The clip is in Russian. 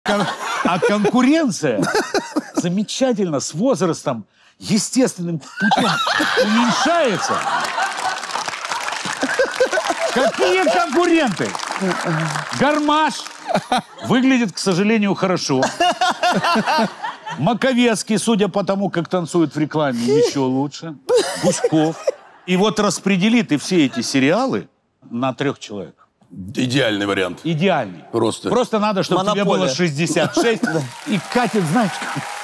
А конкуренция замечательно с возрастом, естественным путем уменьшается. Какие конкуренты? Гармаш выглядит, к сожалению, хорошо. Маковецкий, судя по тому, как танцует в рекламе, еще лучше. Гуськов. И вот распредели ты все эти сериалы на 3 человек. Идеальный вариант. Идеальный. Просто. Просто надо, чтобы тебе было 66. И катит, знаешь...